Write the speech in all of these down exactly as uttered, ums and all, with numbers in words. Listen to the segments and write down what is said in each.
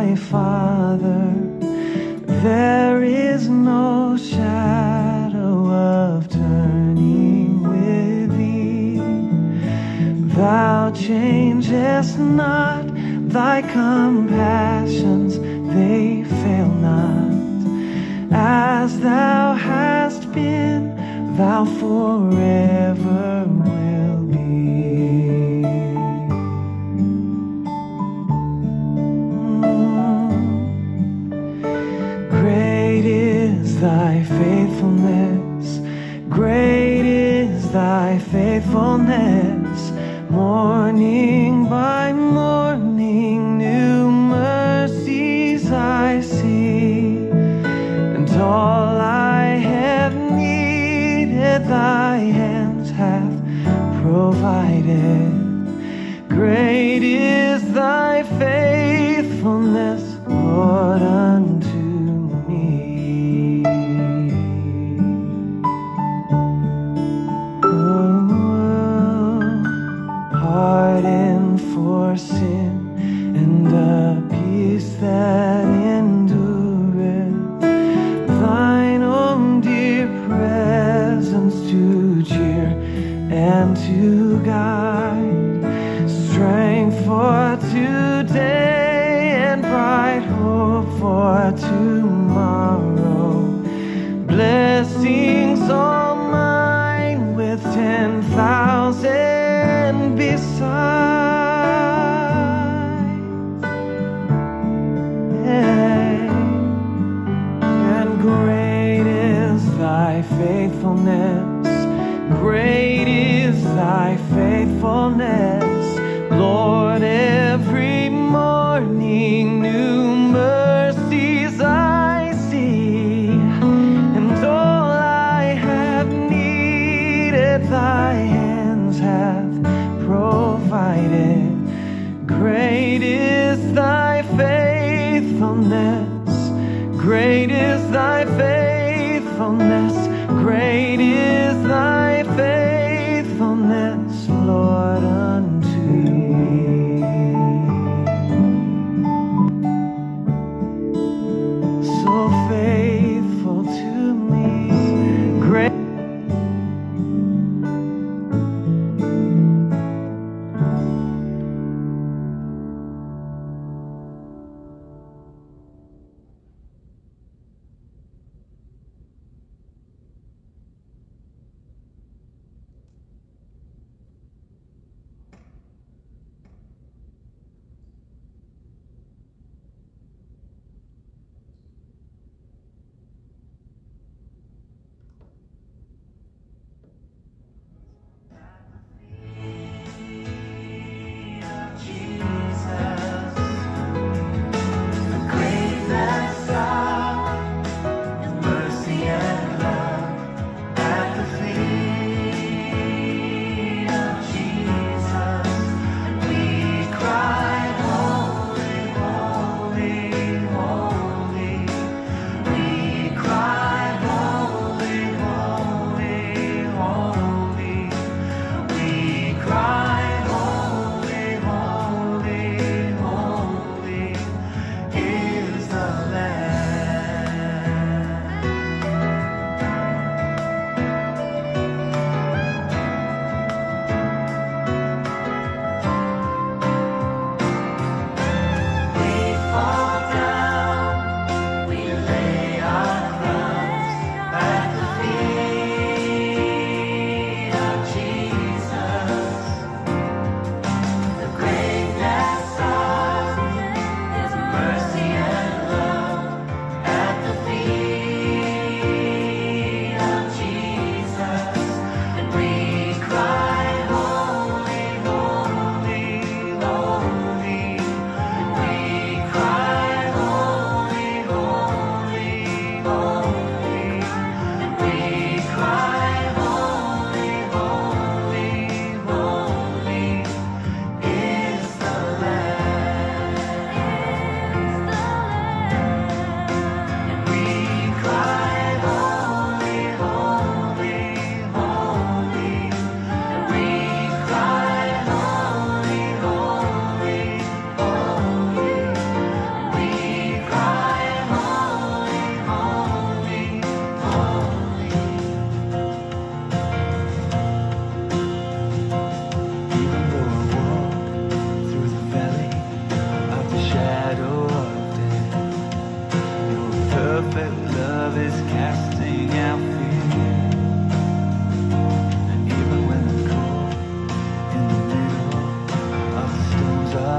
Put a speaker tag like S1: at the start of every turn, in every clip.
S1: my Father, there is no shadow of turning with thee. Thou changest not, thy compassions, they fail not. As thou hast been, thou forever will be. Mm. Great is thy faithfulness, great is thy faithfulness. Morning by morning, new mercies I see, and all I have needed thy hands hath provided. Great is thy faithfulness, Lord, unto me. Oh, pardon for sin and a peace that endureth, thine own dear presence to cheer and to guide, strength for today and bright hope for tomorrow, blessings all mine with ten thousand besides. Yeah. And great is thy faithfulness, great is thy faithfulness, Lord. Every morning new mercies I see, and all I have needed thy hands hath provided. Great is thy faithfulness, great is thy faithfulness, great is thy faithfulness, Lord, unto me. So faithful to me, great.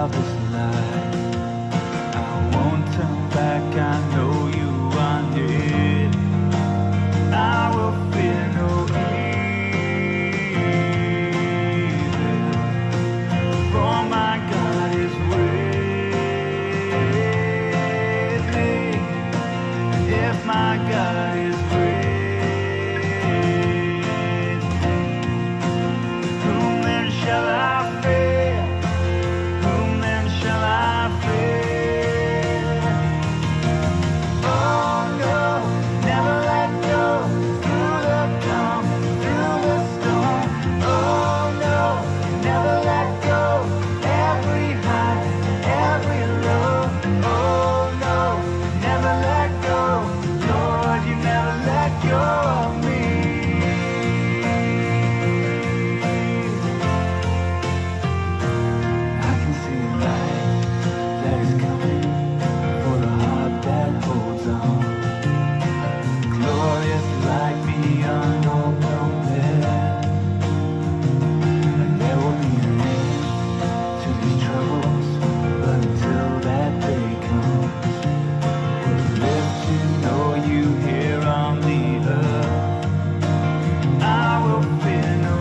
S1: of this life. I won't turn back, I know you are near. I will fear no evil, for my God is with me. If my God is with me, whom then shall I fear? Whom then shall I fear? Oh no, never let go. Through the calm, through the storm. Oh no, never let go. Every high, every low. Oh no, never let go. Lord, you never let go of me. I can see a light that is coming for the heart that holds on. Glorious light beyond all compare. And there will be an end to these troubles, but until that day comes, we'll live to know you here on the earth. I will fear no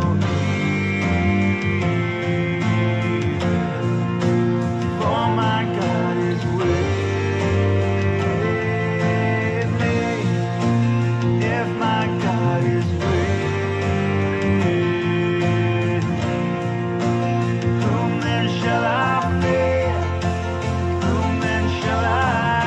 S1: evil, for my God is with me. If my God is with me, whom then shall I fear? Whom then shall I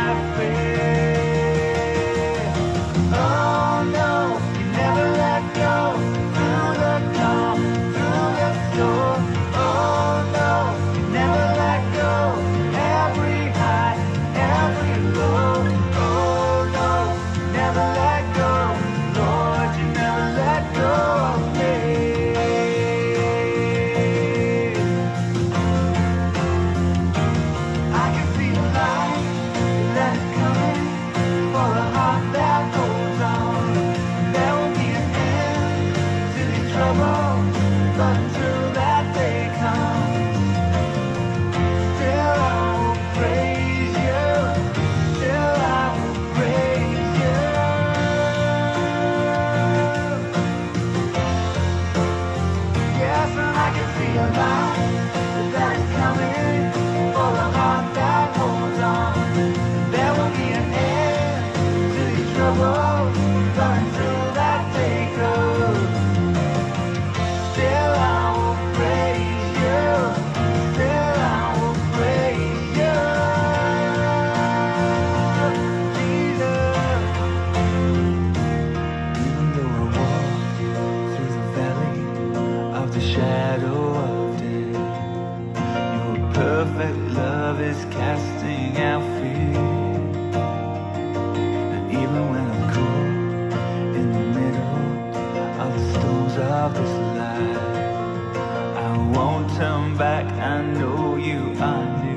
S1: fear? Oh no, you never let go. Through the calm, through the storm. Oh no, you never let go. Every high, every low. Oh no, never let go. Lord, you never let go of me. I can see the light that is coming for a heart that holds on. There will be an end to these troubles, but until that day comes, still I will praise you. Still I will praise you. Yes, and I can see a light that is coming for a heart that holds on. There will be an end to these troubles, but until that day comes, still I will praise you. Still I will praise you, Jesus. Even though I walk through the valley of the shadow of death, your perfect love is casting out fear. And even when I'm caught in the middle of the storms of this life, I won't turn back, I know you are near.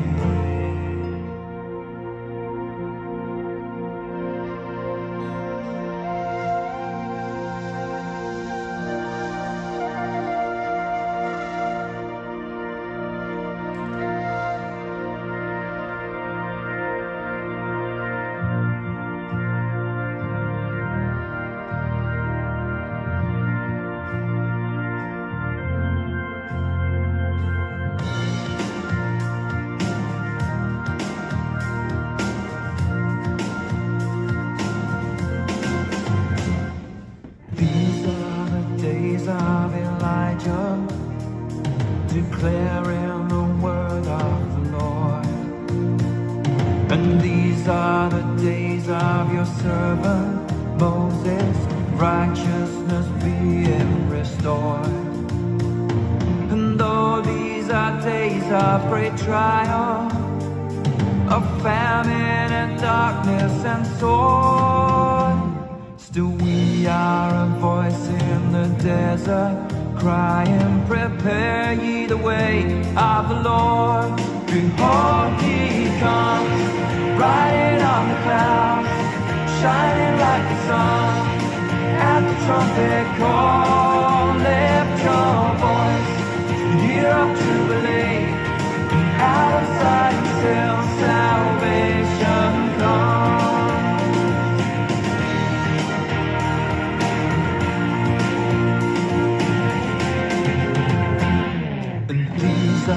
S1: These are the days of Elijah, declaring the word of the Lord. And these are the days of your servant Moses, righteousness being restored. And though these are days of great trial, of famine and darkness and sword, still we are a voice in the desert, crying, prepare ye the way of the Lord. Behold, he comes, riding on the clouds, shining like the sun. At the trumpet call, lift your voice, the year of Jubilee, and out of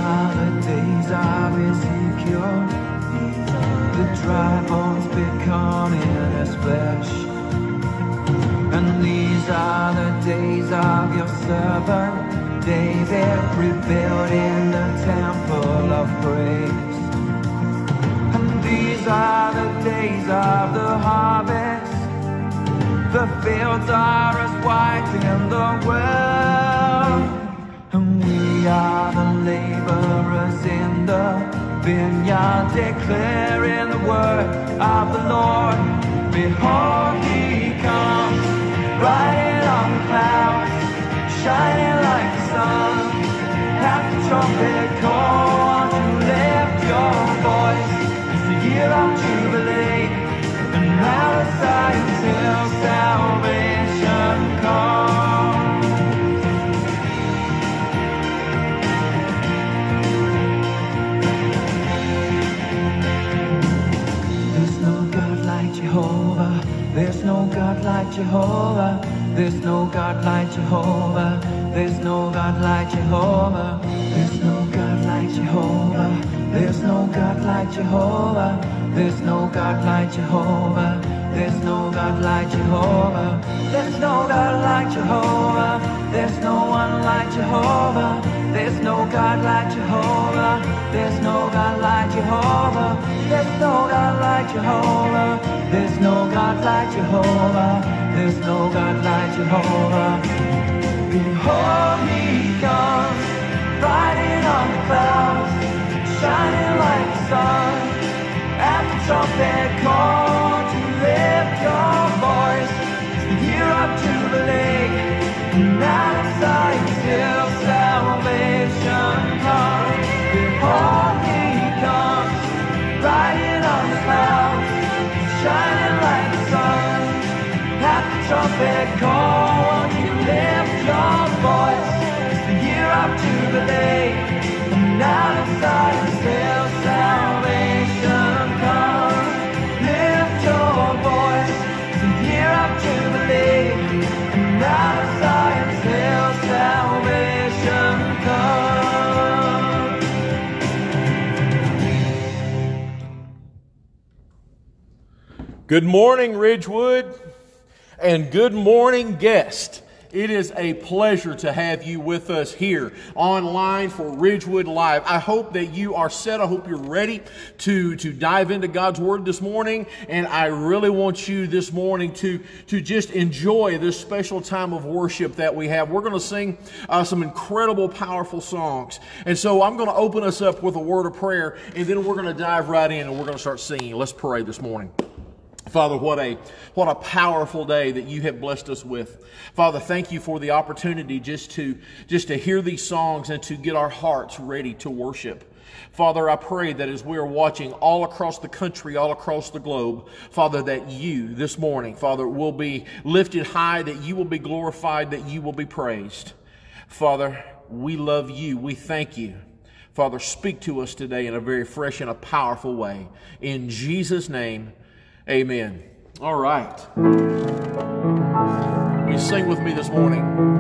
S1: are the days of Ezekiel, the dry bones becoming as flesh. And these are the days of your servant David, rebuilding the temple of praise. And these are the days of the harvest. The fields are as white in the world, and we are the laborers in the vineyard, declaring the word of the Lord. Behold, he comes, riding on the clouds, shining like the sun. At the trumpet call, won't you lift your voice? It's the year of Jubilee, and now the Zion's hill salvation comes. There's no God like Jehovah. There's no God like Jehovah. There's no God like Jehovah. There's no God like Jehovah. There's no God like Jehovah. There's no God like Jehovah. There's no God like Jehovah. There's no God like Jehovah. There's no God like Jehovah. There's no one like Jehovah. There's no God like Jehovah. There's no God like Jehovah. There's no God like Jehovah. There's no God like Jehovah. There's no God like Jehovah. Behold, he comes, riding on the clouds, shining like the sun. At the trumpet call, to lift your voice. It's the year of Jubilee, and now the Zion's hill salvation comes. Behold, he comes, riding on the clouds, shining like the sun. At the trumpet call, won't you lift your voice? It's the year of Jubilee, and now the Zion's hill salvation comes. Lift your voice, it's the year of Jubilee, and now the Zion's hill salvation comes.
S2: Good morning, Ridgewood, and good morning, guest. It is a pleasure to have you with us here online for Ridgewood Live. I hope that you are set. I hope you're ready to, to dive into God's Word this morning. And I really want you this morning to, to just enjoy this special time of worship that we have. We're going to sing uh, some incredible, powerful songs. And so I'm going to open us up with a word of prayer, and then we're going to dive right in and we're going to start singing. Let's pray this morning. Father, what a what a powerful day that you have blessed us with. Father, thank you for the opportunity just to just to hear these songs and to get our hearts ready to worship. Father, I pray that as we are watching all across the country, all across the globe, Father, that you this morning, Father, will be lifted high, that you will be glorified, that you will be praised. Father, we love you. We thank you. Father, speak to us today in a very fresh and a powerful way. In Jesus' name, amen. All right. Will you sing with me this morning?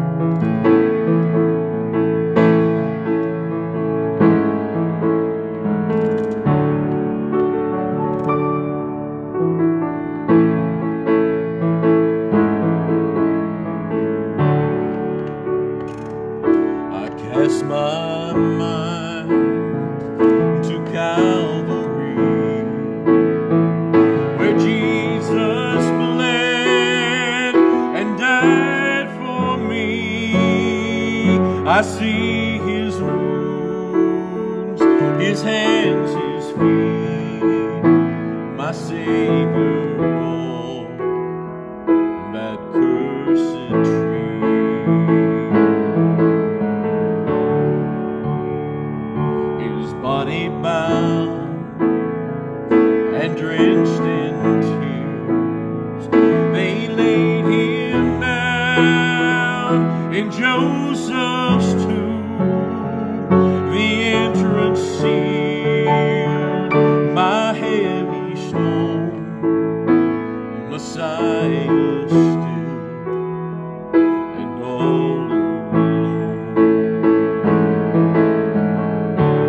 S2: I cast my mind to Calvary, where Jesus bled and died for me. I see his wounds, his hands, his feet, my Savior on that cursed tree. His body bound and drenched in tears, they laid him down in Joseph's tomb. The entrance sealed, my heavy stone, Messiah still and all alone.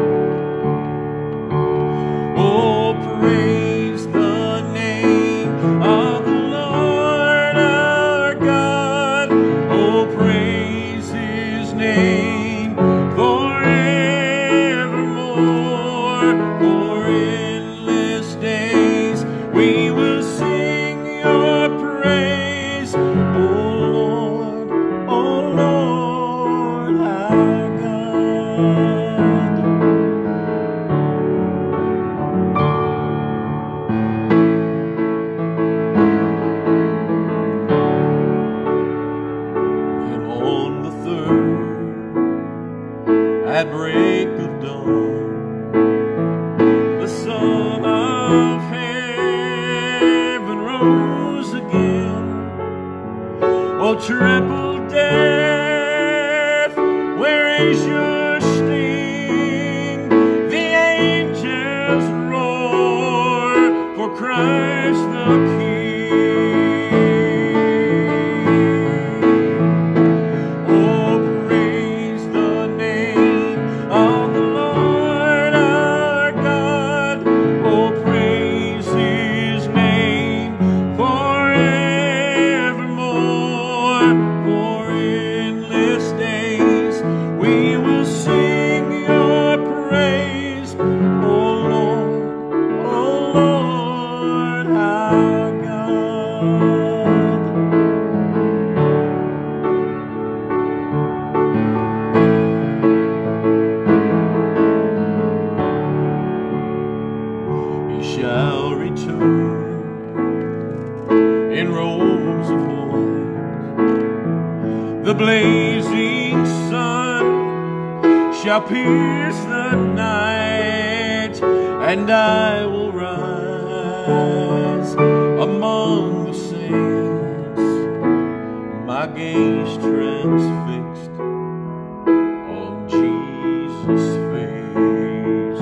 S1: pierce the night, and I will rise among the saints, my gaze transfixed on Jesus' face.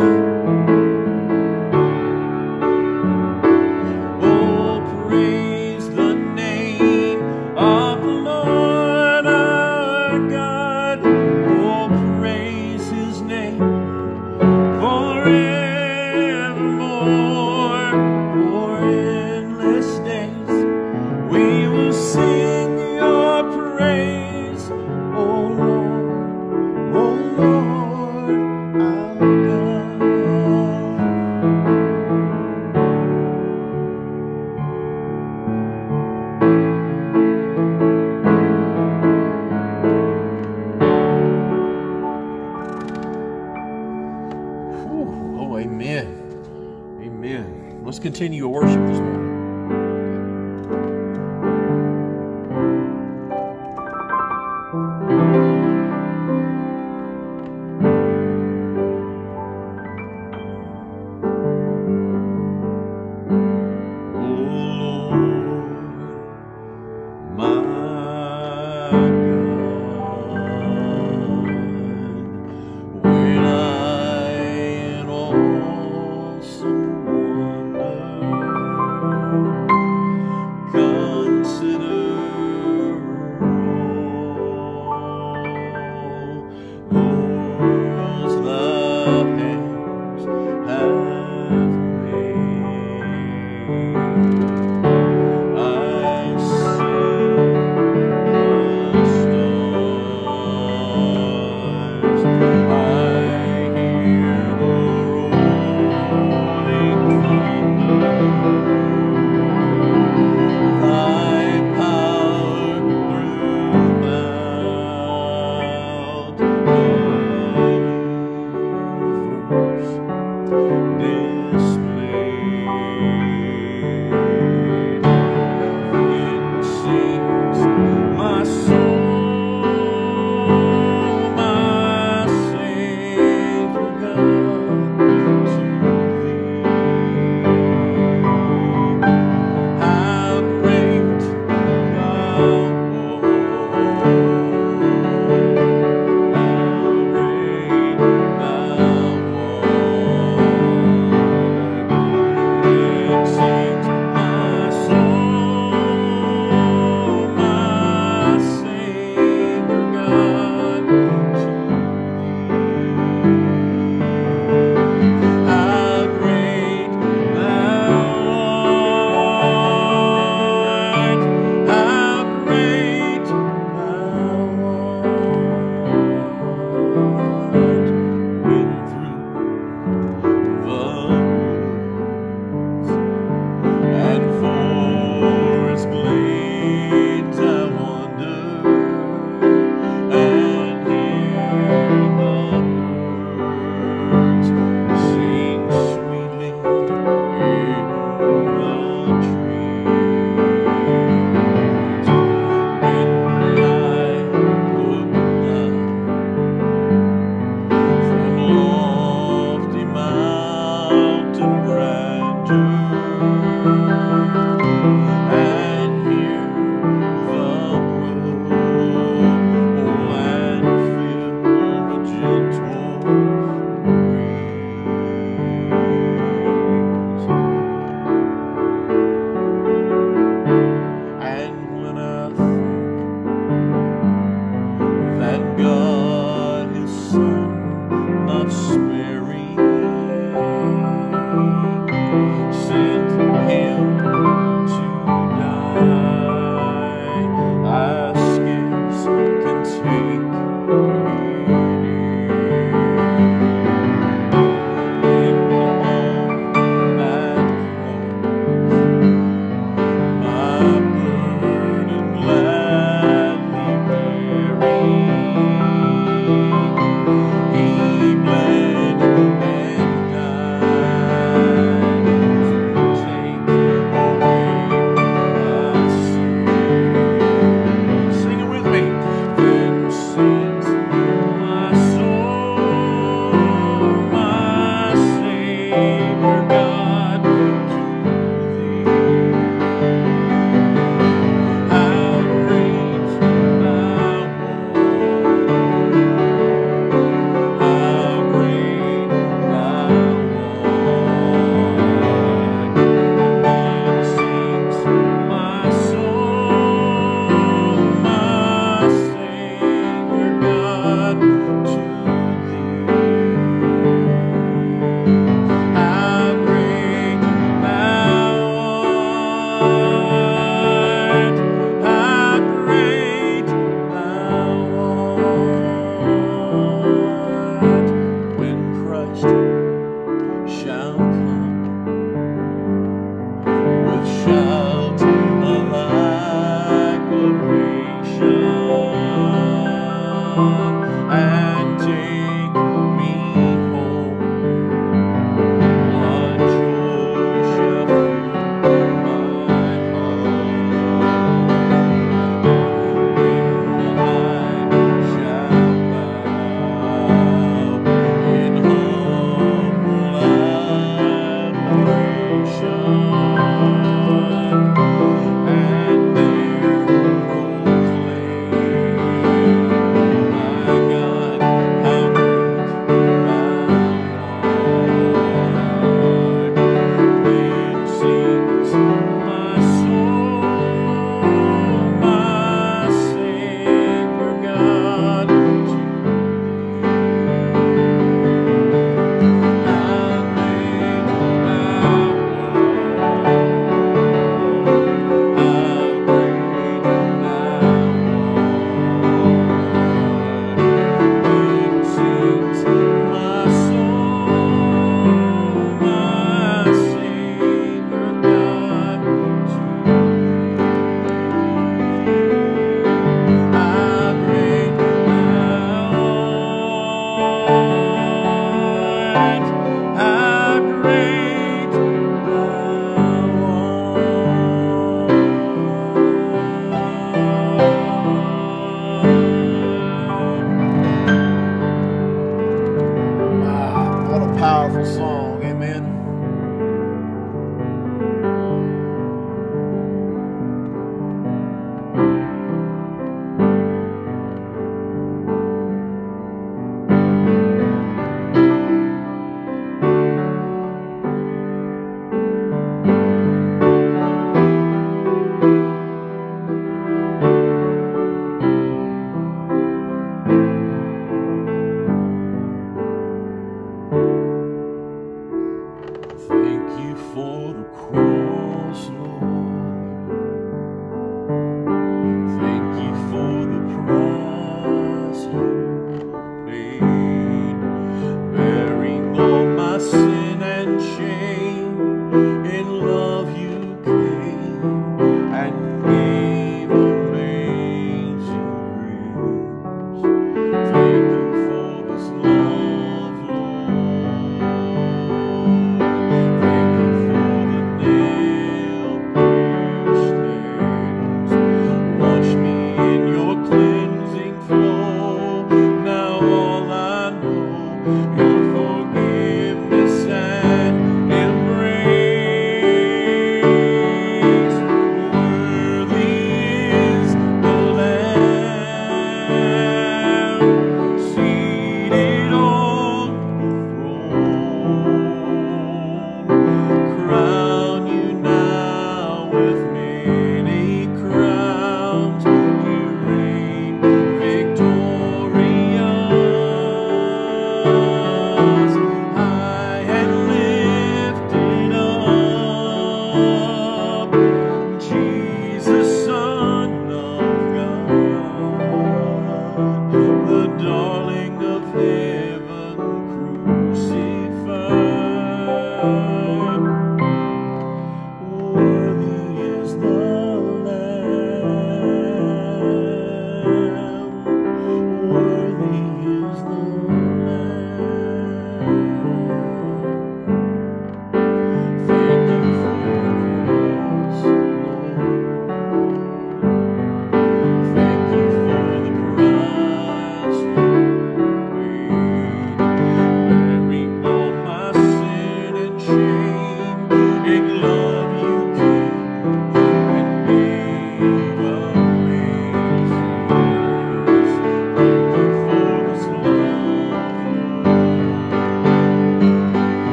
S1: Oh, praise the name of the Lord our God. Oh, praise His name forevermore. For endless days we will sing your praise, oh Lord, oh Lord our God. Whew. Oh, amen. Amen. Let's continue to worship this morning. He bled
S2: Christ shall come with shouts of acclamation and take me home. What joy shall fill my heart when I shall bow in humble adoration and there proclaim, my God, how great thou art. Then sings my soul, my Savior God, to thee. How great thou art, how great thou art. Then sings my soul, my Savior God, to thee. How great thou art, how great thou art. Ah, what a powerful song, amen.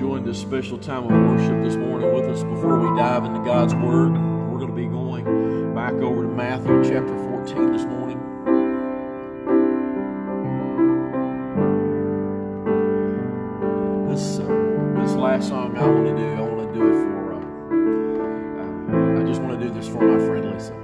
S2: enjoying this special time of worship this morning with us. Before we dive into God's Word, we're going to be going back over to Matthew chapter fourteen this morning. This uh, this last song I want to do, I want to do it for, uh, uh, I just want to do this for my friend Lisa.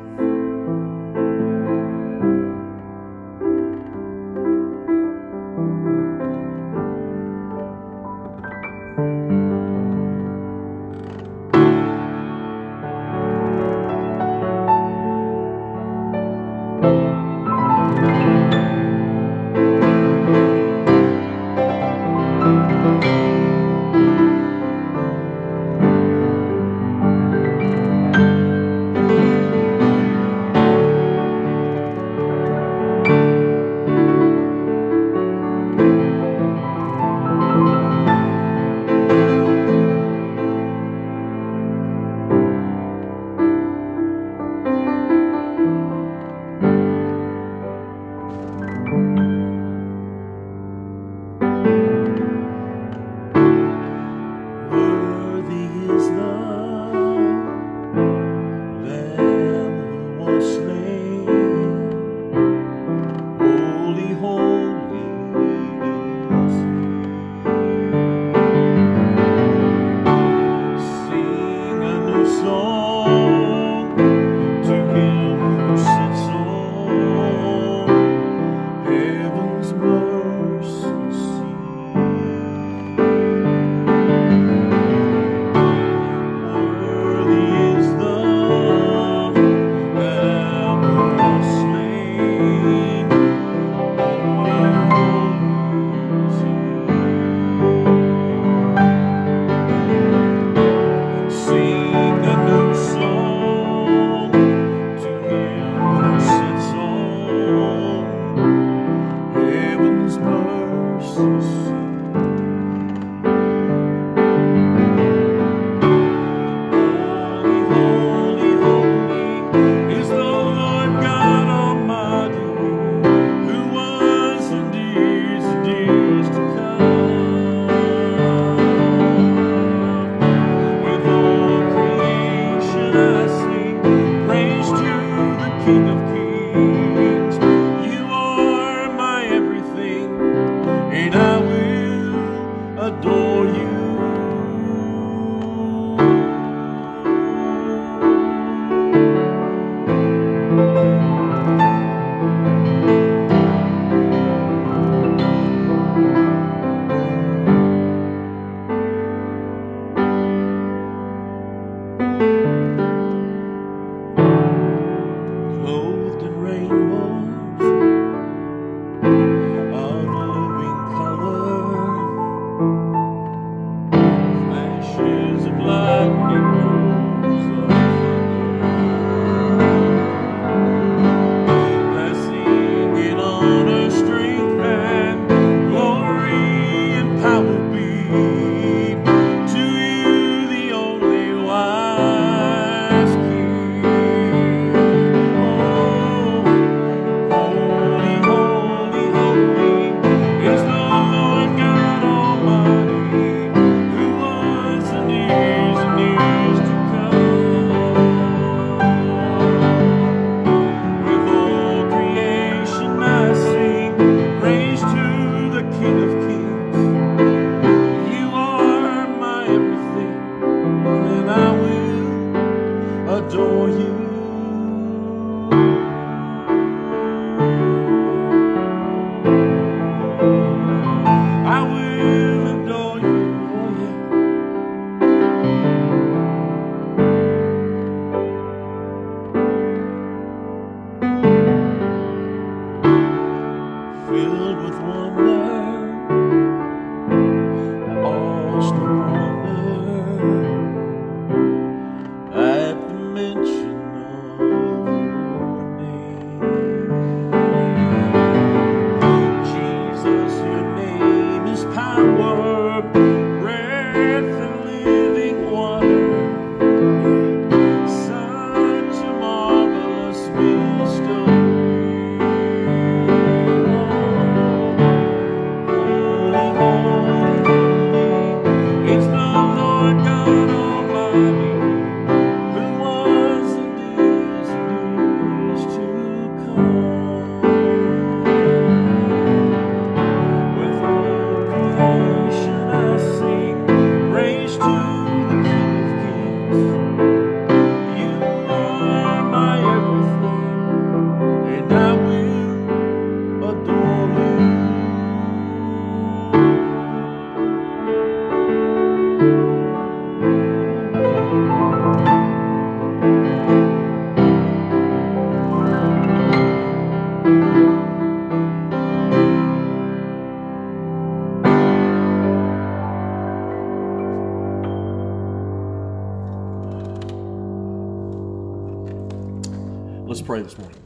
S2: pray this morning.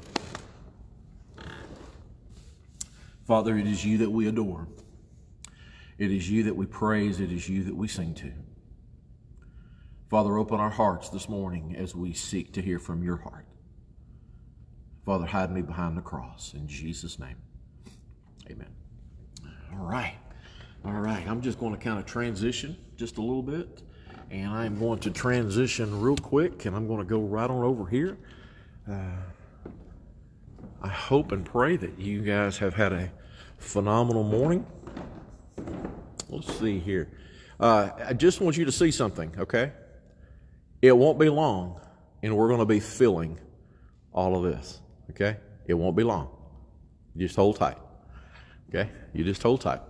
S2: Father, it is you that we adore. It is you that we praise. It is you that we sing to. Father, open our hearts this morning as we seek to hear from your heart. Father, hide me behind the cross. In Jesus' name, amen. All right. All right. I'm just going to kind of transition just a little bit. And I'm going to transition real quick. And I'm going to go right on over here. Uh, I hope and pray that you guys have had a phenomenal morning. Let's see here. Uh, I just want you to see something, okay? It won't be long, and we're going to be filling all of this, okay? It won't be long. You just hold tight, okay? You just hold tight.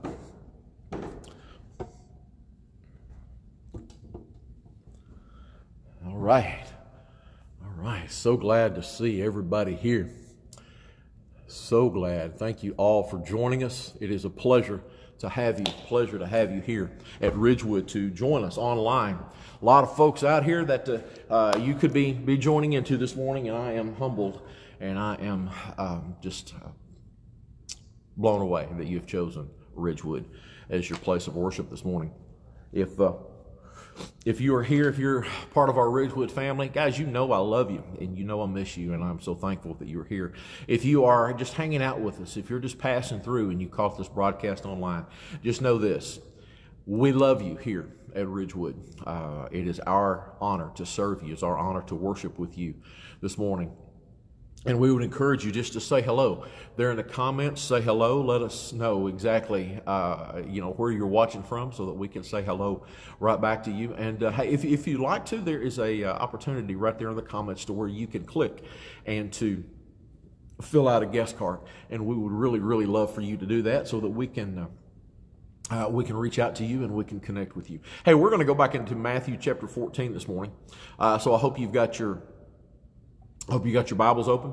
S2: All right. All right. So glad to see everybody here. So glad. Thank you all for joining us. It is a pleasure to have you, pleasure to have you here at Ridgewood to join us online. A lot of folks out here that uh, uh, you could be, be joining into this morning, and I am humbled and I am um, just uh, blown away that you have chosen Ridgewood as your place of worship this morning. If uh, If you are here, if you're part of our Ridgewood family, guys, you know I love you, and you know I miss you, and I'm so thankful that you're here. If you are just hanging out with us, if you're just passing through and you caught this broadcast online, just know this. We love you here at Ridgewood. Uh, it is our honor to serve you. It's our honor to worship with you this morning. And we would encourage you just to say hello. There in the comments, say hello. Let us know exactly, uh, you know, where you're watching from so that we can say hello right back to you. And uh, hey, if, if you'd like to, there is a uh, opportunity right there in the comments to where you can click and to fill out a guest card. And we would really, really love for you to do that so that we can... Uh, Uh, we can reach out to you and we can connect with you. Hey, we're going to go back into Matthew chapter fourteen this morning. Uh, so I hope you've got your, I hope you got your Bibles open.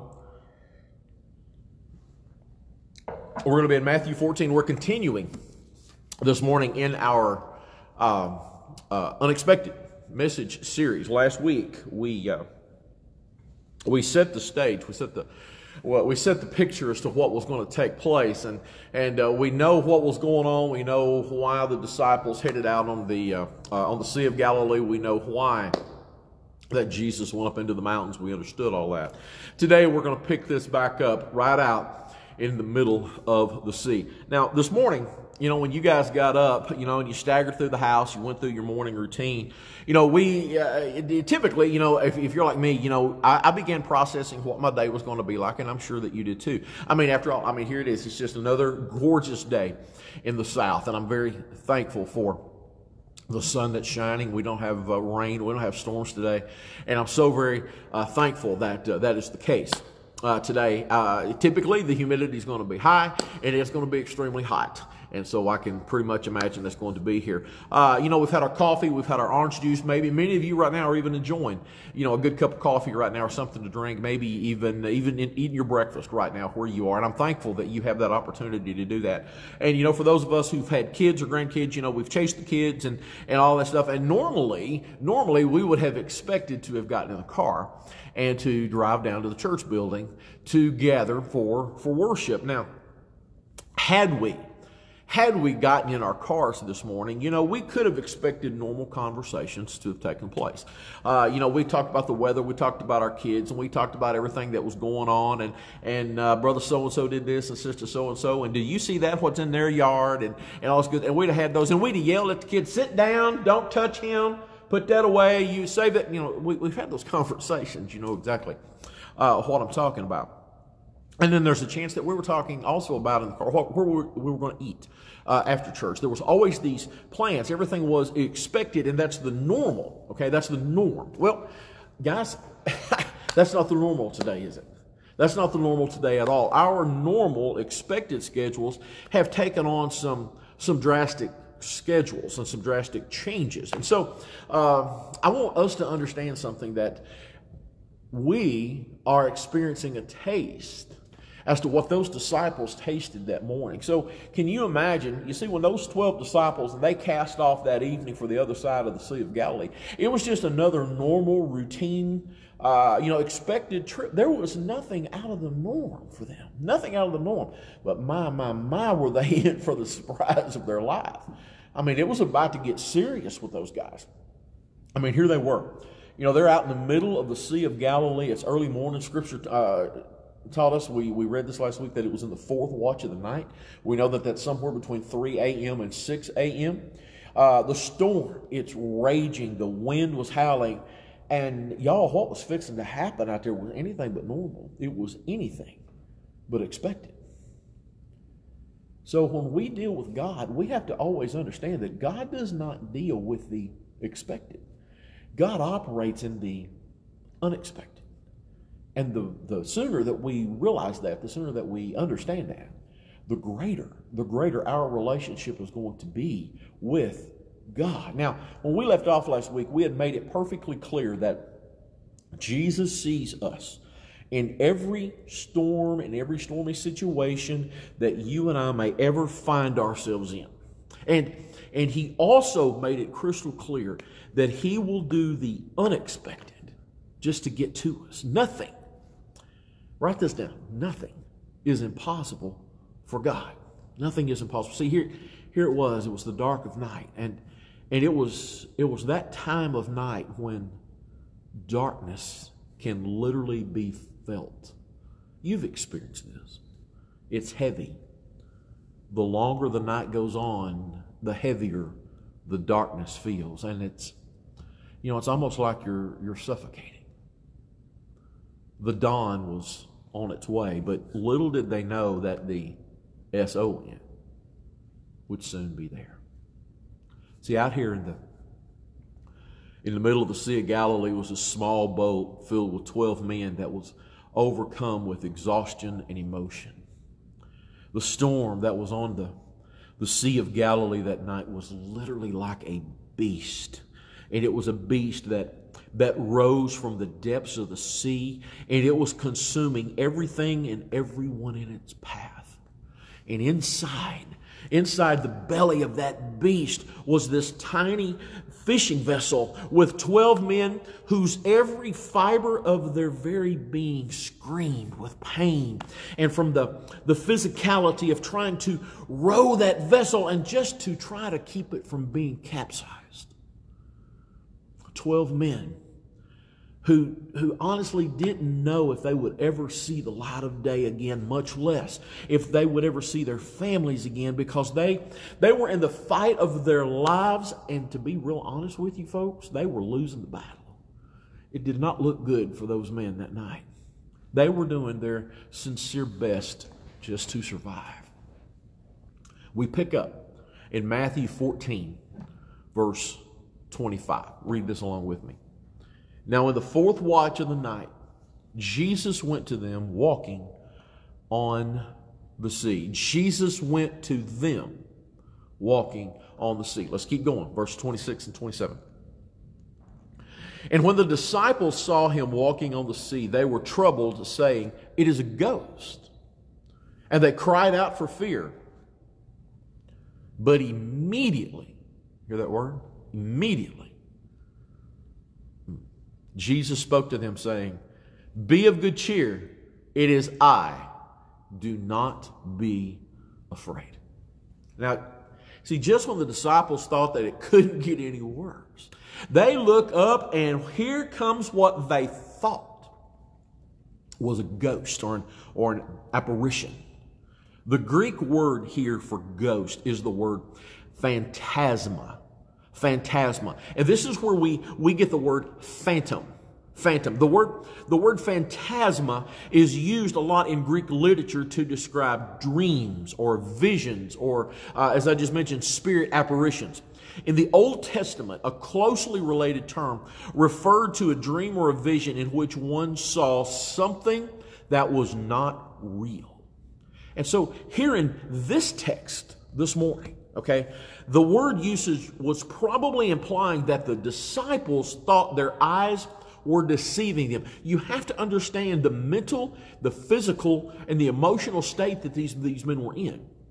S2: We're going to be in Matthew fourteen. We're continuing this morning in our uh, uh, unexpected message series. Last week we uh, we set the stage. We set the Well, we set the picture as to what was going to take place, and and uh, we know what was going on. We know why the disciples headed out on the uh, uh, on the Sea of Galilee. We know why that Jesus went up into the mountains. We understood all that. Today, we're going to pick this back up right out in the middle of the sea. Now, this morning, you know, when you guys got up, you know, and you staggered through the house, you went through your morning routine, you know, we uh, typically, you know, if, if you're like me, you know, I, I began processing what my day was going to be like, and I'm sure that you did too. I mean, after all, I mean, here it is. It's just another gorgeous day in the South, and I'm very thankful for the sun that's shining. We don't have uh, rain. We don't have storms today, and I'm so very uh, thankful that uh, that is the case. Uh, today, uh, typically the humidity is going to be high and it's going to be extremely hot. And so I can pretty much imagine that's going to be here. Uh, you know, we've had our coffee, we've had our orange juice. Maybe many of you right now are even enjoying, you know, a good cup of coffee right now or something to drink. Maybe even even in, eating your breakfast right now where you are. And I'm thankful that you have that opportunity to do that. And, you know, for those of us who've had kids or grandkids, you know, we've chased the kids and, and all that stuff. And normally, normally we would have expected to have gotten in the car and to drive down to the church building to gather for, for worship. Now, had we, had we gotten in our cars this morning, you know, we could have expected normal conversations to have taken place. Uh, you know, we talked about the weather, we talked about our kids, and we talked about everything that was going on, and, and uh, brother so-and-so did this, and sister so-and-so, and do you see that, what's in their yard, and, and all this good, and we'd have had those, and we'd have yelled at the kids, sit down, don't touch him, put that away, you save it. You know, we, we've had those conversations, you know exactly uh, what I'm talking about. And then there's a chance that we were talking also about in the car, what, where we were, we were going to eat uh, after church. There was always these plans. Everything was expected, and that's the normal, okay? That's the norm. Well, guys, that's not the normal today, is it? That's not the normal today at all. Our normal expected schedules have taken on some, some drastic schedules and some drastic changes. And so uh, I want us to understand something, that we are experiencing a taste as to what those disciples tasted that morning. So can you imagine, you see, when those twelve disciples, they cast off that evening for the other side of the Sea of Galilee, it was just another normal routine uh, you know, expected trip. There was nothing out of the norm for them. Nothing out of the norm. But my, my, my, were they in for the surprise of their life. I mean, it was about to get serious with those guys. I mean, here they were. You know, they're out in the middle of the Sea of Galilee. It's early morning. Scripture uh, taught us, we, we read this last week, that it was in the fourth watch of the night. We know that that's somewhere between three a.m. and six a.m. Uh, the storm, it's raging. The wind was howling. And y'all, what was fixing to happen out there was anything but normal. It was anything but expected. So when we deal with God, we have to always understand that God does not deal with the expected. God operates in the unexpected. And the, the sooner that we realize that, the sooner that we understand that, the greater, the greater our relationship is going to be with God. Now, when we left off last week, we had made it perfectly clear that Jesus sees us in every storm, in every stormy situation that you and I may ever find ourselves in. And, and he also made it crystal clear that he will do the unexpected just to get to us. Nothing, write this down, nothing is impossible for God. Nothing is impossible. See, here, here it was. It was the dark of night. And, and it was, it was that time of night when darkness can literally be felt. You've experienced this. It's heavy. The longer the night goes on, the heavier the darkness feels. And it's, you know, it's almost like you're, you're suffocating. The dawn was on its way, but little did they know that the S O N would soon be there. See, out here in the in the middle of the Sea of Galilee was a small boat filled with twelve men that was overcome with exhaustion and emotion. The storm that was on the, the Sea of Galilee that night was literally like a beast. And it was a beast that that rose from the depths of the sea, and it was consuming everything and everyone in its path. And inside, inside the belly of that beast was this tiny fishing vessel with twelve men whose every fiber of their very being screamed with pain and from the, the physicality of trying to row that vessel and just to try to keep it from being capsized. Twelve men who, who honestly didn't know if they would ever see the light of day again, much less if they would ever see their families again, because they, they were in the fight of their lives. And to be real honest with you folks, they were losing the battle. It did not look good for those men that night. They were doing their sincere best just to survive. We pick up in Matthew fourteen, verse twenty-five. Read this along with me. Now in the fourth watch of the night, Jesus went to them walking on the sea. Jesus went to them walking on the sea. Let's keep going. Verse twenty-six and twenty-seven. And when the disciples saw him walking on the sea, they were troubled, saying, "It is a ghost." And they cried out for fear. But immediately, hear that word? Immediately, Jesus spoke to them, saying, "Be of good cheer. It is I. Do not be afraid." Now, see, just when the disciples thought that it couldn't get any worse, they look up and here comes what they thought was a ghost or an, or an apparition. The Greek word here for ghost is the word phantasma. Phantasma. And this is where we, we get the word phantom. Phantom. The word, the word phantasma is used a lot in Greek literature to describe dreams or visions or, uh, as I just mentioned, spirit apparitions. In the Old Testament, a closely related term referred to a dream or a vision in which one saw something that was not real. And so here in this text this morning, okay, the word usage was probably implying that the disciples thought their eyes were deceiving them. You have to understand the mental, the physical, and the emotional state that these, these men were in.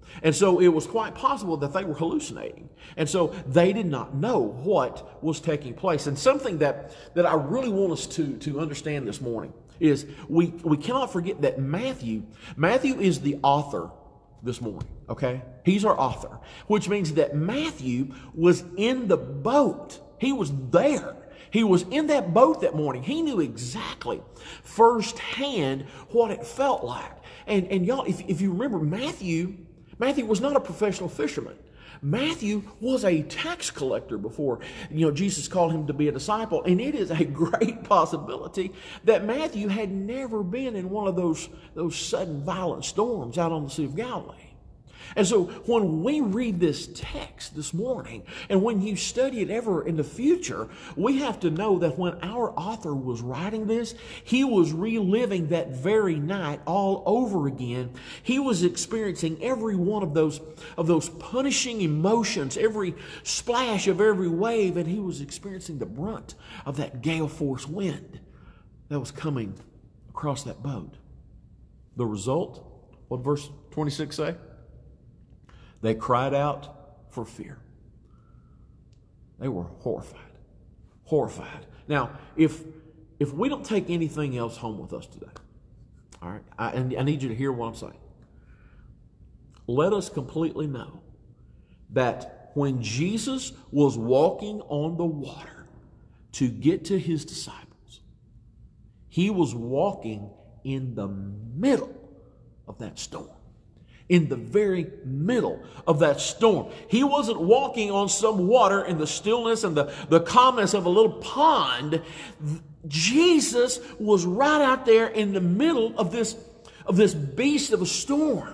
S2: And so it was quite possible that they were hallucinating. And so they did not know what was taking place. And something that, that I really want us to, to understand this morning is we, we cannot forget that Matthew, Matthew is the author this morning, okay? He's our author, which means that Matthew was in the boat. He was there. He was in that boat that morning. He knew exactly firsthand what it felt like. And, and y'all, if, if you remember, Matthew, Matthew was not a professional fisherman. Matthew was a tax collector before, you know, Jesus called him to be a disciple. And it is a great possibility that Matthew had never been in one of those, those sudden violent storms out on the Sea of Galilee. And so when we read this text this morning, and when you study it ever in the future, we have to know that when our author was writing this, he was reliving that very night all over again. He was experiencing every one of those, of those punishing emotions, every splash of every wave, and he was experiencing the brunt of that gale force wind that was coming across that boat. The result, what verse twenty-six say? They cried out for fear. They were horrified. Horrified. Now, if if we don't take anything else home with us today, all right, I, and I need you to hear what I'm saying. Let us completely know that when Jesus was walking on the water to get to his disciples, he was walking in the middle of that storm. In the very middle of that storm. He wasn't walking on some water in the stillness and the, the calmness of a little pond. Jesus was right out there in the middle of this, of this beast of a storm.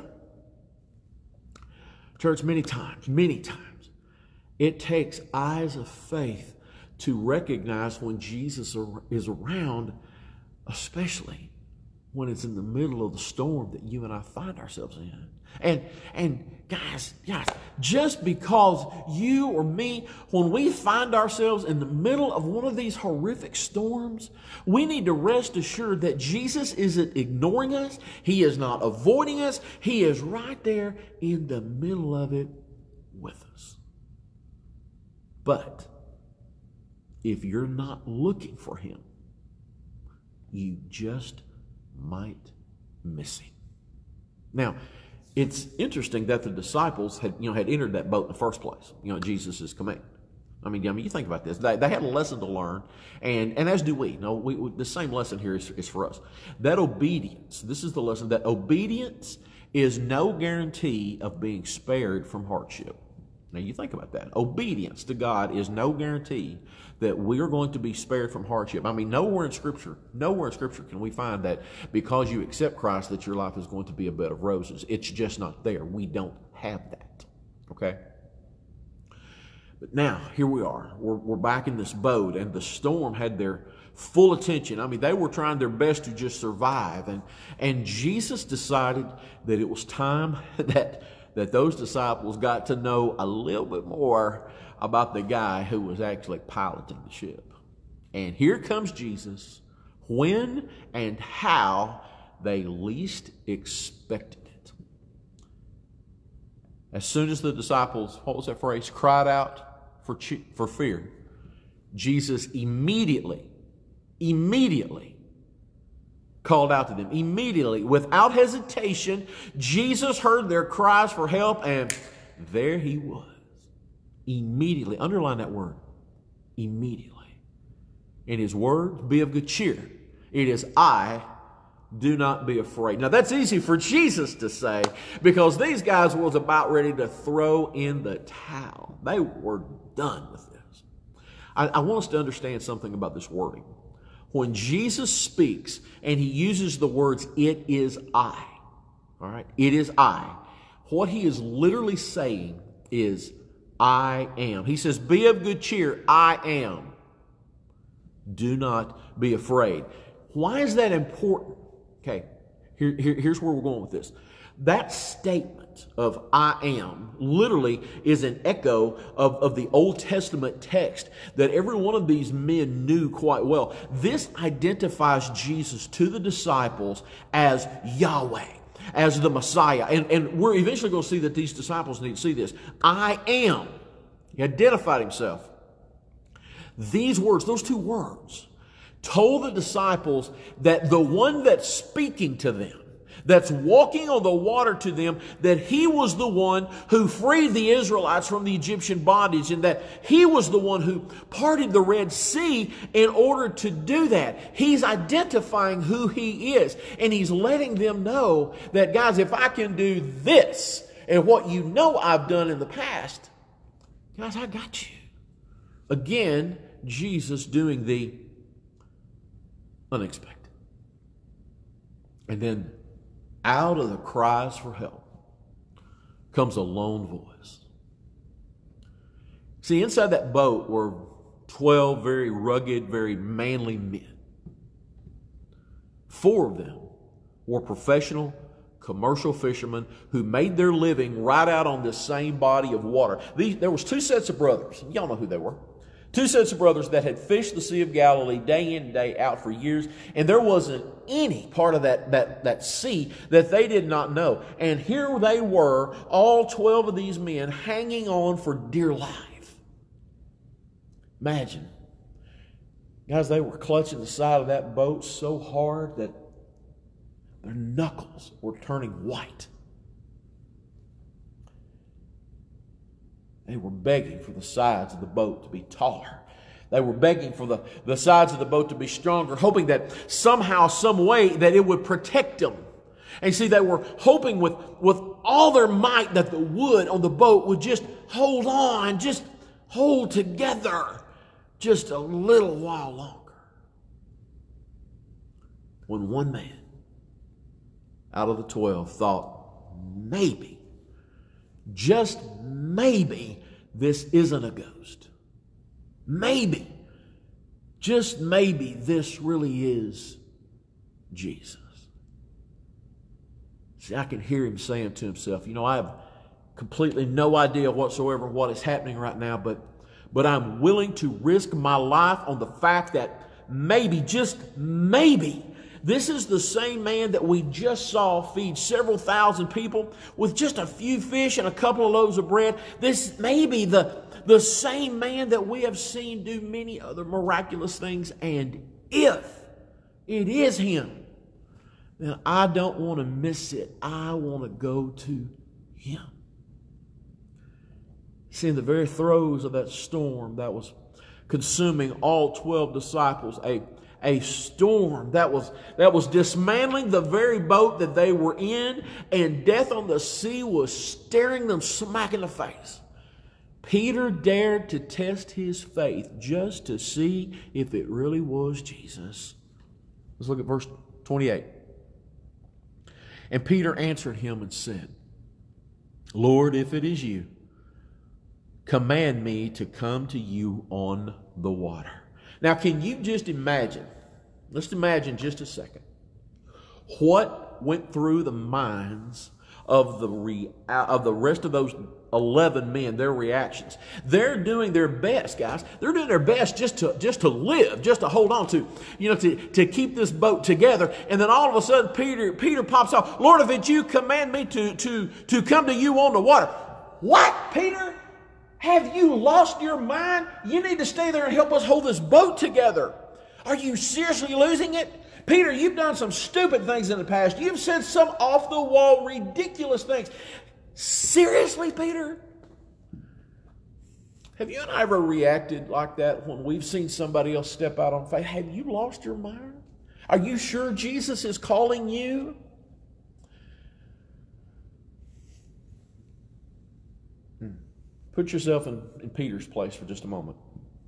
S2: Church, many times, many times, it takes eyes of faith to recognize when Jesus is around, especially when it's in the middle of the storm that you and I find ourselves in. And, and guys, guys, just because you or me, when we find ourselves in the middle of one of these horrific storms, we need to rest assured that Jesus isn't ignoring us. He is not avoiding us. He is right there in the middle of it with us. But if you're not looking for him, you just might miss him. Now, it's interesting that the disciples had, you know, had entered that boat in the first place, you know, Jesus' command. I mean, I mean, you think about this. They, they had a lesson to learn, and, and as do we. No, we, we, the same lesson here is, is for us. That obedience, this is the lesson, that obedience is no guarantee of being spared from hardship. Now, you think about that. Obedience to God is no guarantee that we are going to be spared from hardship. I mean, nowhere in Scripture, nowhere in Scripture can we find that because you accept Christ that your life is going to be a bed of roses. It's just not there. We don't have that, okay? But now, here we are. We're, we're back in this boat, and the storm had their full attention. I mean, they were trying their best to just survive, and, and Jesus decided that it was time that that those disciples got to know a little bit more about the guy who was actually piloting the ship. And here comes Jesus when and how they least expected it. As soon as the disciples, what was that phrase, cried out for, for fear, Jesus immediately, immediately called out to them. Immediately, without hesitation, Jesus heard their cries for help, and there he was. Immediately. Underline that word. Immediately. In his word, be of good cheer. It is I, do not be afraid. Now that's easy for Jesus to say because these guys was about ready to throw in the towel. They were done with this. I, I want us to understand something about this wording. When Jesus speaks and he uses the words, it is I, all right, it is I, what he is literally saying is, I am. He says, be of good cheer, I am. Do not be afraid. Why is that important? Okay, here, here, here's where we're going with this. That statement of I am literally is an echo of, of the Old Testament text that every one of these men knew quite well. This identifies Jesus to the disciples as Yahweh. as the Messiah. And, and we're eventually going to see that these disciples need to see this. I am. He identified himself. These words, those two words, told the disciples that the one that's speaking to them, that's walking on the water to them, that he was the one who freed the Israelites from the Egyptian bondage, and that he was the one who parted the Red Sea in order to do that. He's identifying who he is, and he's letting them know that, guys, if I can do this and what you know I've done in the past, guys, I got you. Again, Jesus doing the unexpected. And then out of the cries for help comes a lone voice. See, inside that boat were twelve very rugged, very manly men. Four of them were professional commercial fishermen who made their living right out on this same body of water. These, there was two sets of brothers. Y'all know who they were. Two sets of brothers that had fished the Sea of Galilee day in and day out for years, and there wasn't any part of that, that, that sea that they did not know. And here they were, all twelve of these men, hanging on for dear life. Imagine. Guys, they were clutching the side of that boat so hard that their knuckles were turning white. They were begging for the sides of the boat to be taller. They were begging for the, the sides of the boat to be stronger, hoping that somehow, some way, that it would protect them. And see, they were hoping with, with all their might that the wood on the boat would just hold on, just hold together just a little while longer. When one man out of the twelve thought, maybe, just maybe, this isn't a ghost. Maybe, just maybe, this really is Jesus. See, I can hear him saying to himself, you know, I have completely no idea whatsoever what is happening right now, but, but I'm willing to risk my life on the fact that maybe, just maybe, this is the same man that we just saw feed several thousand people with just a few fish and a couple of loaves of bread. This may be the, the same man that we have seen do many other miraculous things. And if it is him, then I don't want to miss it. I want to go to him. See, in the very throes of that storm that was consuming all twelve disciples, a A storm that was, that was dismantling the very boat that they were in, and death on the sea was staring them smack in the face. Peter dared to test his faith just to see if it really was Jesus. Let's look at verse twenty-eight. And Peter answered him and said, Lord, if it is you, command me to come to you on the water. Now, can you just imagine, let's imagine just a second, what went through the minds of the, re, of the rest of those eleven men, their reactions. They're doing their best, guys. They're doing their best just to, just to live, just to hold on to, you know, to, to keep this boat together. And then all of a sudden, Peter, Peter pops off, Lord, if it's you, command me to, to, to come to you on the water. What, Peter? Have you lost your mind? You need to stay there and help us hold this boat together. Are you seriously losing it? Peter, you've done some stupid things in the past. You've said some off-the-wall, ridiculous things. Seriously, Peter? Have you and I ever reacted like that when we've seen somebody else step out on faith? Have you lost your mind? Are you sure Jesus is calling you? Put yourself in, in Peter's place for just a moment.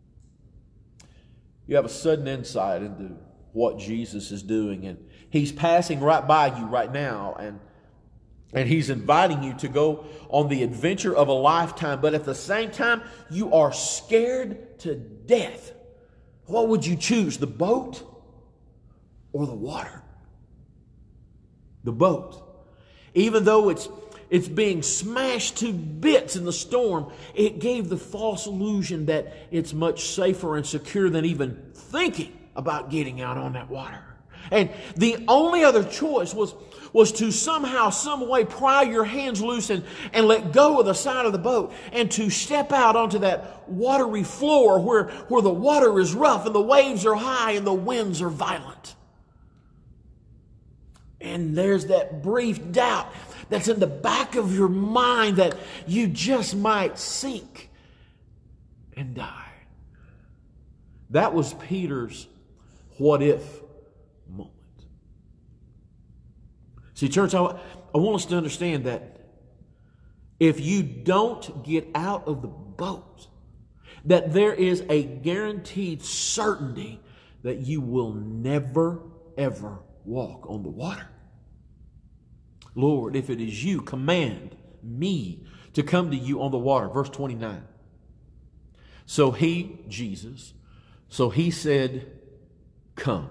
S2: You have a sudden insight into what Jesus is doing, and he's passing right by you right now, and and he's inviting you to go on the adventure of a lifetime, but at the same time, you are scared to death. What would you choose, the boat or the water? The boat. Even though it's It's being smashed to bits in the storm, it gave the false illusion that it's much safer and secure than even thinking about getting out on that water. And the only other choice was, was to somehow, some way pry your hands loose and, and let go of the side of the boat and to step out onto that watery floor where, where the water is rough and the waves are high and the winds are violent. And there's that brief doubt that's in the back of your mind that you just might sink and die. That was Peter's what if moment. See, church, I, I want us to understand that if you don't get out of the boat, that there is a guaranteed certainty that you will never, ever walk on the water. Lord, if it is you, command me to come to you on the water. Verse twenty-nine. So he, Jesus, so he said, come.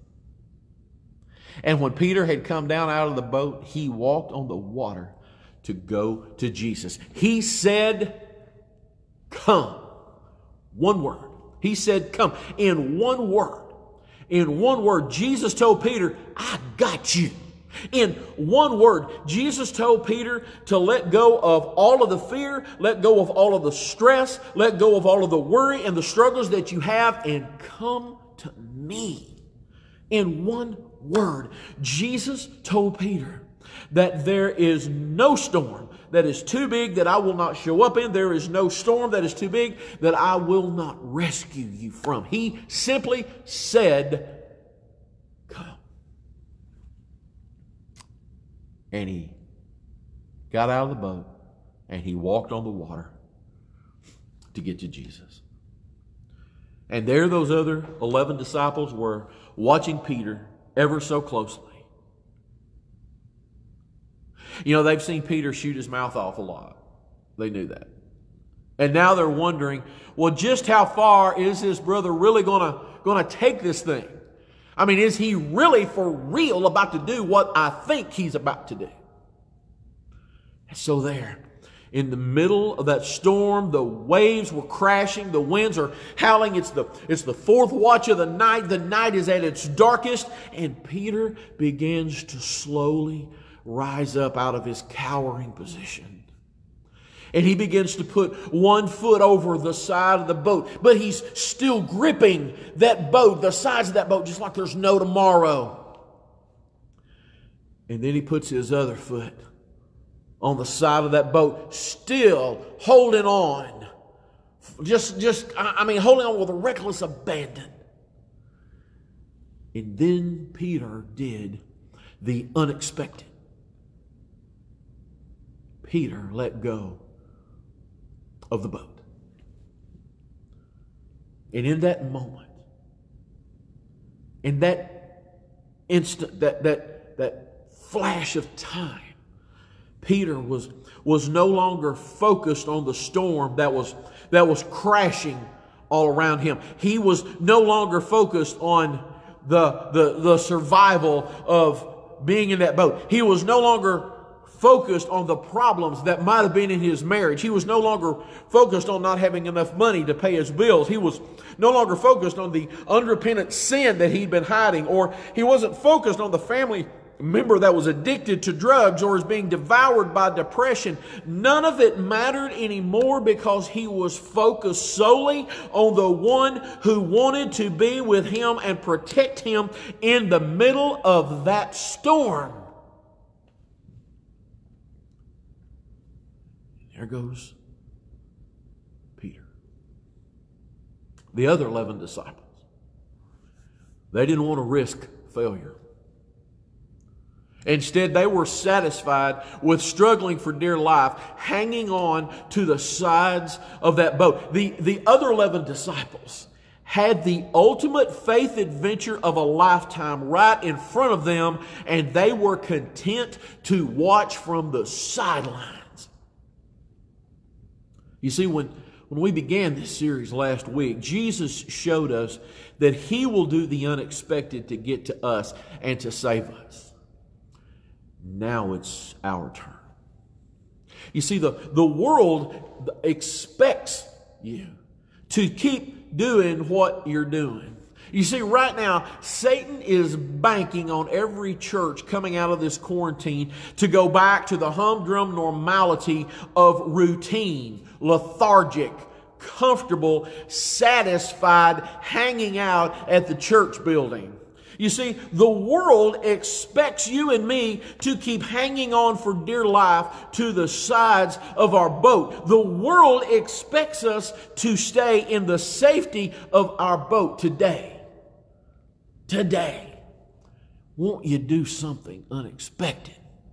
S2: And when Peter had come down out of the boat, he walked on the water to go to Jesus. He said, come. One word. He said, come. In one word. In one word, Jesus told Peter, I got you. In one word, Jesus told Peter to let go of all of the fear, let go of all of the stress, let go of all of the worry and the struggles that you have, and come to me. In one word, Jesus told Peter that there is no storm that is too big that I will not show up in. There is no storm that is too big that I will not rescue you from. He simply said, come. And he got out of the boat and he walked on the water to get to Jesus. And there those other eleven disciples were watching Peter ever so closely. You know, they've seen Peter shoot his mouth off a lot. They knew that. And now they're wondering, well, just how far is this brother really gonna, gonna take this thing? I mean, is he really for real about to do what I think he's about to do? And so there, in the middle of that storm, the waves were crashing, the winds are howling. It's the, it's the fourth watch of the night. The night is at its darkest, and Peter begins to slowly rise up out of his cowering position. And he begins to put one foot over the side of the boat. But he's still gripping that boat, the sides of that boat, just like there's no tomorrow. And then he puts his other foot on the side of that boat, still holding on. Just, just, I mean, holding on with a reckless abandon. And then Peter did the unexpected. Peter let go of the boat. And in that moment, in that instant, that that that flash of time, Peter was was no longer focused on the storm that was that was crashing all around him. He was no longer focused on the the the survival of being in that boat. He was no longer focused on the problems that might have been in his marriage. He was no longer focused on not having enough money to pay his bills. He was no longer focused on the unrepentant sin that he'd been hiding, or he wasn't focused on the family member that was addicted to drugs or is being devoured by depression. None of it mattered anymore because he was focused solely on the one who wanted to be with him and protect him in the middle of that storm. There goes Peter. The other eleven disciples, they didn't want to risk failure. Instead, they were satisfied with struggling for dear life, hanging on to the sides of that boat. The, the other eleven disciples had the ultimate faith adventure of a lifetime right in front of them, and they were content to watch from the sidelines. You see, when, when we began this series last week, Jesus showed us that He will do the unexpected to get to us and to save us. Now it's our turn. You see, the, the world expects you to keep doing what you're doing. You see, right now, Satan is banking on every church coming out of this quarantine to go back to the humdrum normality of routine, lethargic, comfortable, satisfied hanging out at the church building. You see, the world expects you and me to keep hanging on for dear life to the sides of our boat. The world expects us to stay in the safety of our boat today. Today. Won't you do something unexpected?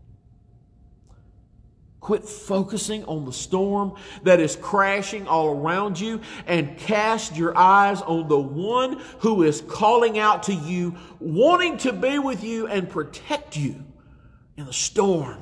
S2: Quit focusing on the storm that is crashing all around you and cast your eyes on the one who is calling out to you, wanting to be with you and protect you in the storm.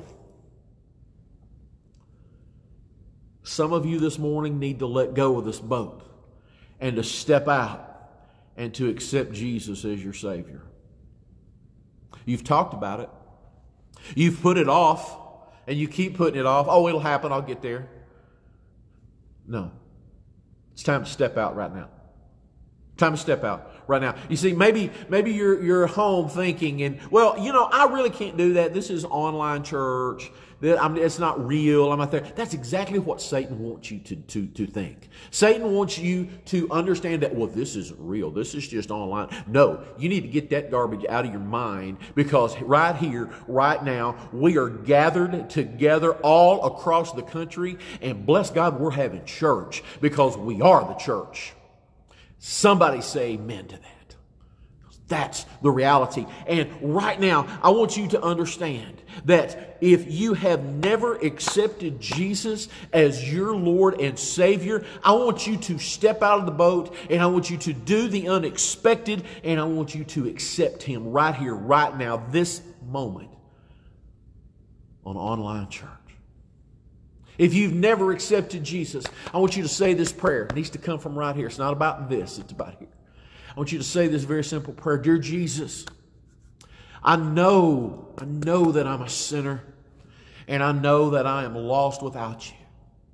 S2: Some of you this morning need to let go of this boat and to step out and to accept Jesus as your Savior. You've talked about it. You've put it off. And you keep putting it off. Oh, it'll happen. I'll get there. No. It's time to step out right now. Time to step out right now. You see, maybe maybe you're you're home thinking, and well, you know, I really can't do that. This is online church. I'm, it's not real. I'm not there. That's exactly what Satan wants you to, to, to think. Satan wants you to understand that, well, this isn't real. This is just online. No, you need to get that garbage out of your mind, because right here, right now, we are gathered together all across the country, and bless God, we're having church because we are the church. Somebody say amen to that. That's the reality. And right now, I want you to understand that if you have never accepted Jesus as your Lord and Savior, I want you to step out of the boat, and I want you to do the unexpected, and I want you to accept Him right here, right now, this moment on online church. If you've never accepted Jesus, I want you to say this prayer. It needs to come from right here. It's not about this, it's about here. I want you to say this very simple prayer. Dear Jesus, I know, I know that I'm a sinner, and I know that I am lost without you.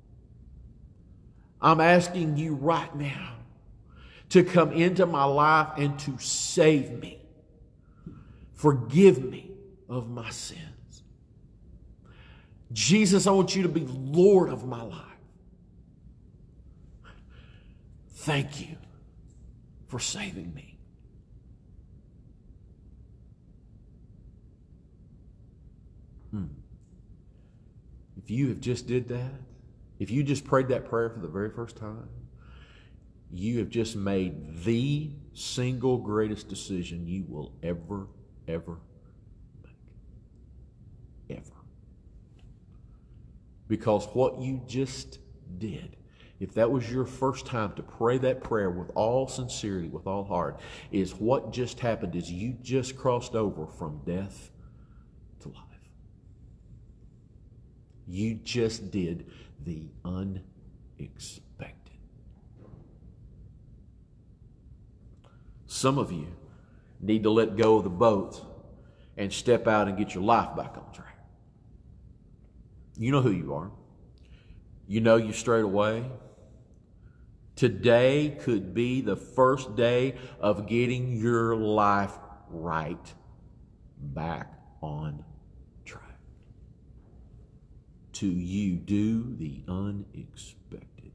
S2: I'm asking you right now to come into my life and to save me. Forgive me of my sins. Jesus, I want you to be Lord of my life. Thank you for saving me. Hmm. If you have just did that, if you just prayed that prayer for the very first time, you have just made the single greatest decision you will ever, ever make. Ever. Because what you just did, if that was your first time to pray that prayer with all sincerity, with all heart, is what just happened is you just crossed over from death to life. You just did the unexpected. Some of you need to let go of the boat and step out and get your life back on track. You know who you are. You know you strayed away. Today could be the first day of getting your life right back on track. To you do the unexpected.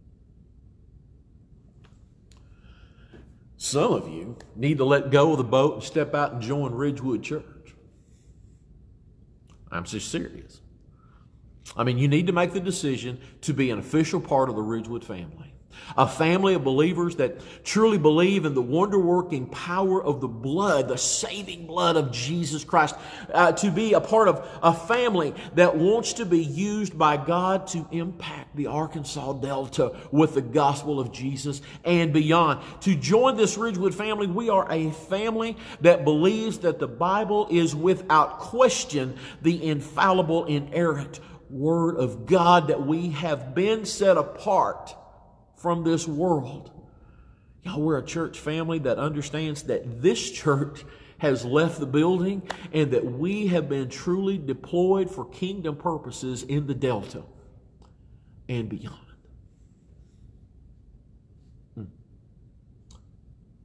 S2: Some of you need to let go of the boat and step out and join Ridgewood Church. I'm so serious. I mean, you need to make the decision to be an official part of the Ridgewood family. A family of believers that truly believe in the wonder-working power of the blood, the saving blood of Jesus Christ. Uh, to be a part of a family that wants to be used by God to impact the Arkansas Delta with the gospel of Jesus and beyond. To join this Ridgewood family, we are a family that believes that the Bible is without question the infallible, inerrant Word of God, that we have been set apart from this world. Y'all, we're a church family that understands that this church has left the building and that we have been truly deployed for kingdom purposes in the Delta and beyond. Hmm.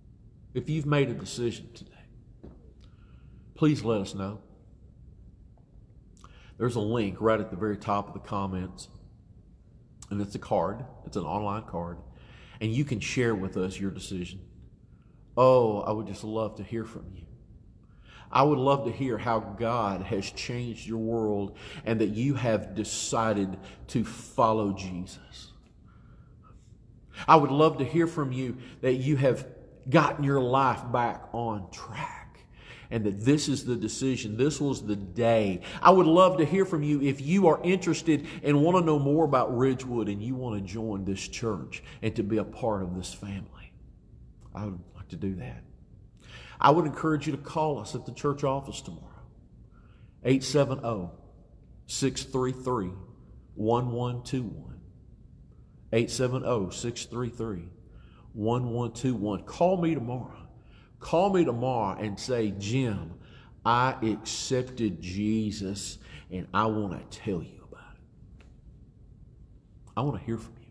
S2: If you've made a decision today, please let us know. There's a link right at the very top of the comments, and it's a card. It's an online card, and you can share with us your decision. Oh, I would just love to hear from you. I would love to hear how God has changed your world and that you have decided to follow Jesus. I would love to hear from you that you have gotten your life back on track and that this is the decision. This was the day. I would love to hear from you if you are interested and want to know more about Ridgewood and you want to join this church and to be a part of this family. I would like to do that. I would encourage you to call us at the church office tomorrow. eight seven zero, six three three, one one two one. eight seven zero, six three three, one one two one. Call me tomorrow. Call me tomorrow and say, Jim, I accepted Jesus and I want to tell you about it. I want to hear from you.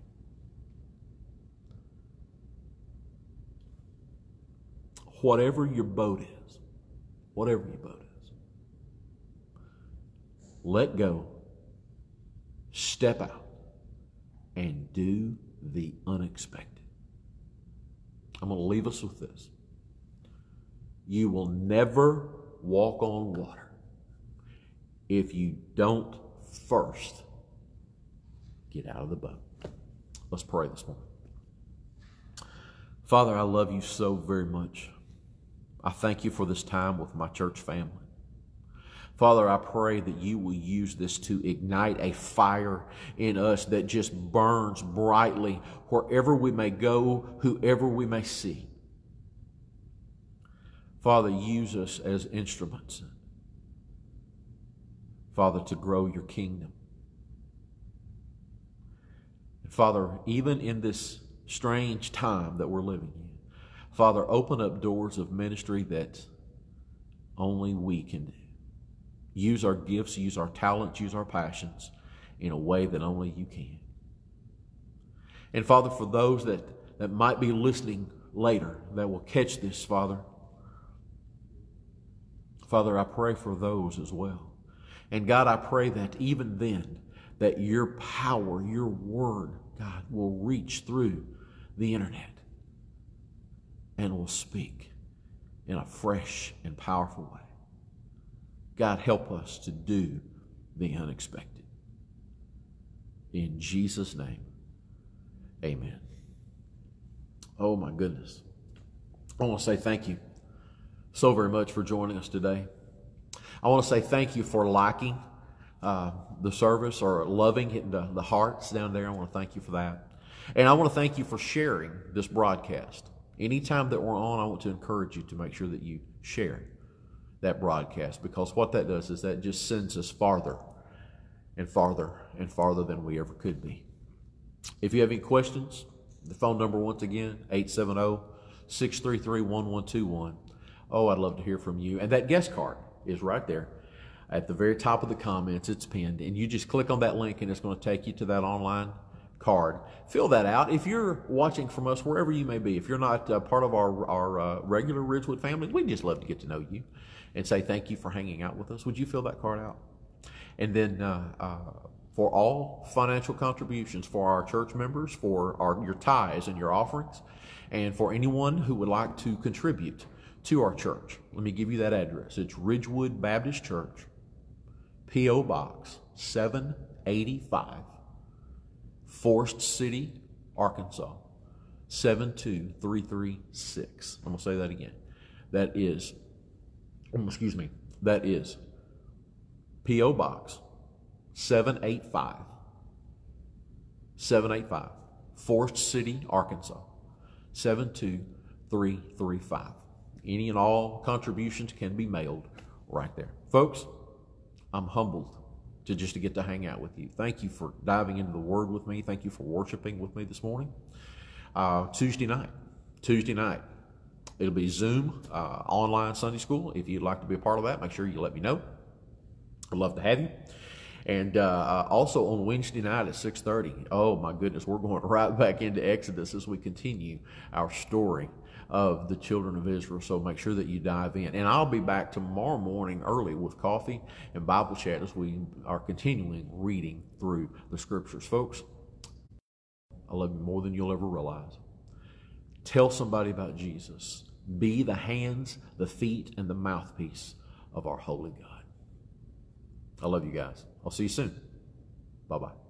S2: Whatever your boat is, whatever your boat is, let go, step out, and do the unexpected. I'm going to leave us with this. You will never walk on water if you don't first get out of the boat. Let's pray this morning. Father, I love you so very much. I thank you for this time with my church family. Father, I pray that you will use this to ignite a fire in us that just burns brightly wherever we may go, whoever we may see. Father, use us as instruments, Father, to grow your kingdom. And Father, even in this strange time that we're living in, Father, open up doors of ministry that only we can do. Use our gifts, use our talents, use our passions in a way that only you can. And Father, for those that, that might be listening later, that will catch this, Father, Father, I pray for those as well. And God, I pray that even then, that your power, your word, God, will reach through the internet and will speak in a fresh and powerful way. God, help us to do the unexpected. In Jesus' name, amen. Oh my goodness. I want to say thank you so very much for joining us today. I want to say thank you for liking uh, the service or loving, hitting the, the hearts down there. I want to thank you for that. And I want to thank you for sharing this broadcast. Anytime that we're on, I want to encourage you to make sure that you share that broadcast, because what that does is that just sends us farther and farther and farther than we ever could be. If you have any questions, the phone number once again, eight seven zero, six three three, one one two one. Oh, I'd love to hear from you. And that guest card is right there at the very top of the comments. It's pinned, and you just click on that link and it's going to take you to that online card. Fill that out. If you're watching from us, wherever you may be, if you're not uh, part of our, our uh, regular Ridgewood family, we'd just love to get to know you and say thank you for hanging out with us. Would you fill that card out? And then uh, uh, for all financial contributions for our church members, for our, your tithes and your offerings, and for anyone who would like to contribute to our church, let me give you that address. It's Ridgewood Baptist Church, P O Box seven eighty-five, Forrest City, Arkansas, seven two three three six. I'm going to say that again. That is, excuse me, that is P O Box seven eighty-five, seven eighty-five, Forrest City, Arkansas, seven two three three five. Any and all contributions can be mailed right there. Folks, I'm humbled to just to get to hang out with you. Thank you for diving into the Word with me. Thank you for worshiping with me this morning. Uh, Tuesday night, Tuesday night, it'll be Zoom, uh, online Sunday school. If you'd like to be a part of that, make sure you let me know. I'd love to have you. And uh, also on Wednesday night at six thirty, oh my goodness, we're going right back into Exodus as we continue our story of the children of Israel. So make sure that you dive in. And I'll be back tomorrow morning early with coffee and Bible chat as we are continuing reading through the scriptures. Folks, I love you more than you'll ever realize. Tell somebody about Jesus. Be the hands, the feet, and the mouthpiece of our holy God. I love you guys. I'll see you soon. Bye-bye.